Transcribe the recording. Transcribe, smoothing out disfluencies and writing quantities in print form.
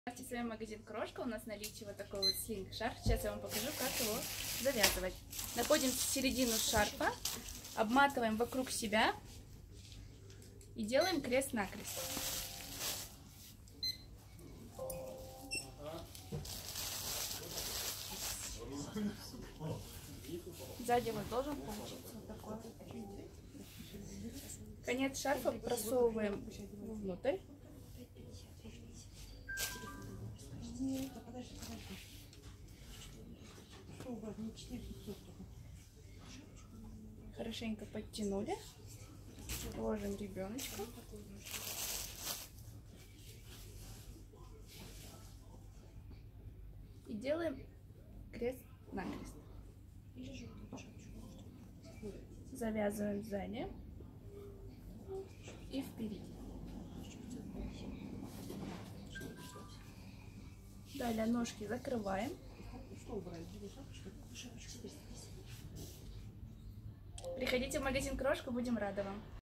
Здравствуйте, с вами магазин Крошка. У нас в наличии вот такой вот слинг-шарф. Сейчас я вам покажу, как его завязывать. Находим середину шарфа, обматываем вокруг себя и делаем крест-накрест. Сзади вот должен получиться вот такой. Конец шарфа просовываем внутрь. Хорошенько подтянули. Ложим ребеночка. И делаем крест-накрест. Завязываем сзади и впереди. Далее ножки закрываем. Приходите в магазин Крошка, будем рады вам.